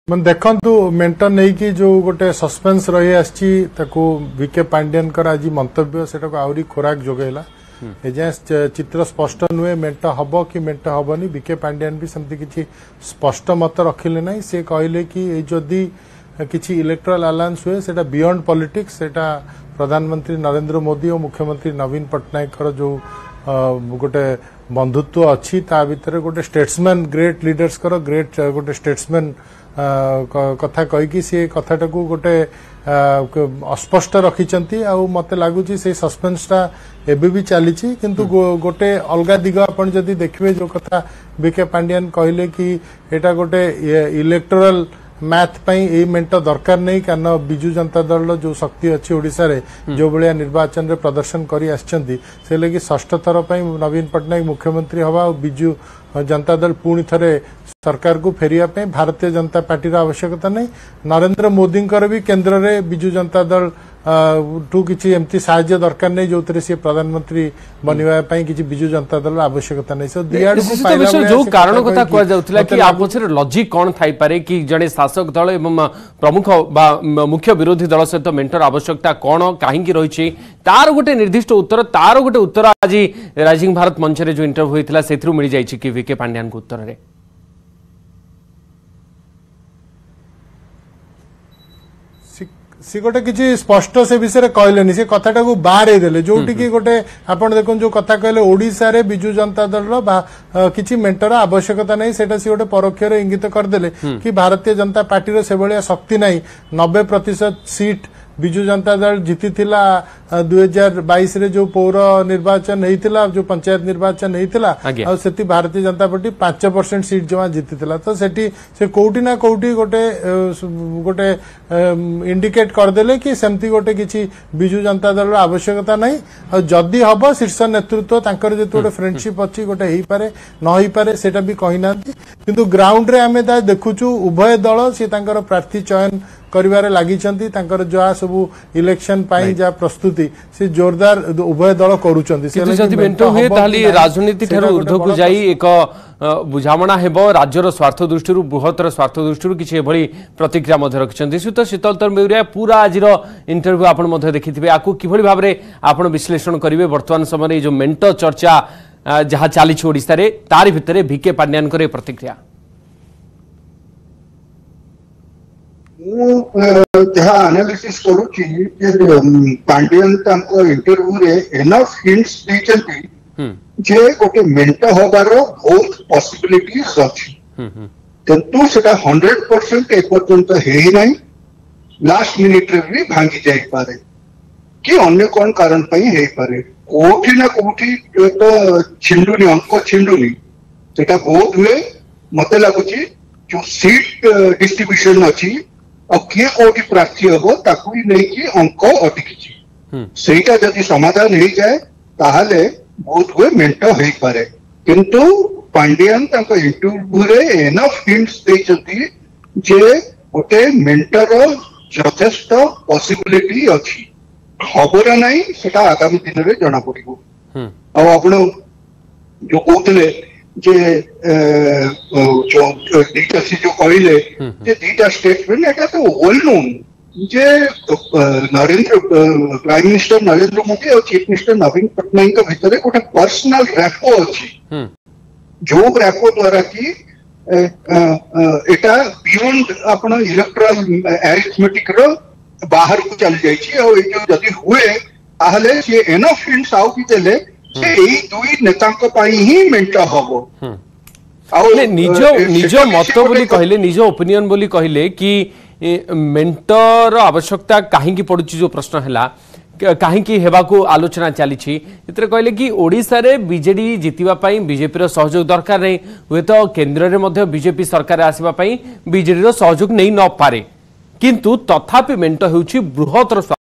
मैं देखु मेंट नहीं कि जो गोटे सस्पेंस रही आसी विके पांडियन आज मंतव्य से आहरी खोराक जोगेला एजाए चित्र स्पष्ट नुहे मेंट हम कि मेंट हेनी विके पांडियन भी सेमती किसी स्पष्ट मत रखिले ना से कहले कि जदि किसी इलेक्टोरल अलायंस हुए से बियॉन्ड पॉलिटिक्स से प्रधानमंत्री नरेंद्र मोदी और मुख्यमंत्री नवीन पट्टनायक जो गोटे बंधुत्व अच्छी ता भितर गोटे स्टेट्समैन ग्रेट लीडर्स ग्रेट गोटे स्टेट्समैन कथा कहीकि सी कथाटा को गोटे अस्पष्ट रखिंट मत लगुच से सस्पेंसटा एबे भी चली किंतु गोटे अलग दिग आपण जदि देखिए जो कथा विके पांडियन कहले कि एटा गोटे इलेक्टोरल मैथ पई मेंट दरकार नहीं कारण बिजु जनता दल जो शक्ति अच्छी ओडिशा रे जो भाया निर्वाचन रे प्रदर्शन करी आछंती से लगी षष्ठ थर पई नवीन पट्टनायक मुख्यमंत्री हवा और बिजु जनता दल पुणी थरे सरकार को फेरिया पे भारतीय जनता पार्टी आवश्यकता नहीं नरेंद्र मोदी भी केंद्र रे बिजु जनता दल टू किसी एमती साहाय्य दरकार नहीं जो सी प्रधानमंत्री बनवाई किसी बिजु जनता दल आवश्यकता नहीं सो जो कारण कथा कह जाउथला कि आप पछरे लॉजिक कोन थाई पारे कि जड़े शासक दल एवं प्रमुख मुख्य विरोधी दल सहित मेंटर आवश्यकता कोन काहेकि रही तार गोटे निर्दिष्ट उत्तर तार गोटे उत्तर आज राइजिंग भारत मंच रे जो इंटरव्यू होइतला सेथरु मिल जाइछि कि विके पांडियन को उत्तर रे सी गोटे किसी स्पष्ट से विषय कहले से कथाटा को बाहर देले जोटी कि गोटे आपण देखो जो कथा कहले ओडिशा रे बिजु जनता दल किसी मेंटर आवश्यकता नहीं सेटा सी गोटे परोक्ष इंगित करदेले कि भारतीय जनता पार्टी रो से भलिया शक्ति नहीं 90% सीट बिजु जनता दल जीती 2022 रे जो पौर निर्वाचन होता जो पंचायत निर्वाचन होता से भारतीय जनता पार्टी 5% सीट जमा जीती तो से कोटी ना कोटी गोटे गोटे इंडिकेट करदेले कि सेमती गोटे किसी बिजु जनता दल आवश्यकता नहीं जदि हम शीर्ष नेतृत्व तांकर जो गोटे फ्रेंडशिप अच्छी गोटे हो पारे न हो पारे सेटा भी कहना किंतु ग्राउंड रे आमे देखुचु उभय दल सी प्रार्थी चयन करिवारे लागिचंती तांकर जहा सब इलेक्शन पाई जा प्रस्तुति से जोरदार उभय दल करूचंती से जदि मेंट हुए ताली राजनीति ठेर ऊर्ध्व को जाई एक बुझामणा हेबो राज्यर स्वार्थ दृष्टि बृहत्तर स्वार्थ दृष्टि किसी एभली प्रतिक्रिया मध्य रखिछंती सुत शीतलतर मेउरिया पूरा आजिर इंटरव्यू आपण मध्य देखिथिबे आकु किभली भाबरे आपण विश्लेषण करिवे वर्तमान समय जो मेंट चर्चा जहा चाली ओडिशा रे तारि भितरे विके पांडियन करे प्रतिक्रिया जहाँ एनालिसिस करूची पांडियन इंटरव्यू रे एनफ हिंट्स देचंती जे गोटे मेंट होबार बहुत पॉसिबिलिटीज अछि किंतु सेटा 100% एपर्यंत हेई नाही लास्ट मिनिट रे भी भांगी जाई पारे कि अन्य कोन कारण पई हेई पारे कोठी ना कोठी तो छिंडुनी अंक छिंडुनी सेटा बहुत हुए मते लागुची जो सीट डिस्ट्रीब्यूशन अछि और किए कोटी प्रार्थी हम ताकू नहीं कि अंक अटकी सेटा जदि समाधान हो जाए ताहले बहुत हुए मेंट हो पारे किंतु पांडियन इंटरव्यू रे एनफ हिंट्स देचंती जे गोटे मेंटर यथेष्ट पॉसिबिलिटी अच्छी खबर नहीं सेटा आगामी दिन में जना पड़ो आपण जो कहते जे जो दीटा से जो कहले जे दीटा स्टेटमेंट एटा तो वेल नोन जे नरेंद्र प्राइम मिनिस्टर नरेंद्र मोदी और चीफ मिनिस्टर नवीन पट्टनायक के भीतर गोटे पर्सनल रैपो अछि जो रैपो द्वारा कि एटा बियॉन्ड आपण इलेक्टोरल अरिथमेटिक रो बाहर को चल जाई छी और जो जदी हुए ताहले से एनफ हिंट्स आउ कि देले दुई नेतांक ही मेंट हम निज मत बोली कहले निज ओपिनियन बोली कहले कि मेंटर आवश्यकता कहीं पड़ुची जो प्रश्न है कहीं हेबाकू आलोचना चली कहले कि ओडिशा रे बीजेडी जितिबा पई बीजेपी रो सहयोग दरकार नहीं हुए तो केंद्र रे मध्य बीजेपी सरकार आसीबा पई बीजेडी रो सहयोग नहीं न पारे किंतु तथापि मेंट हेउची बृहत्तर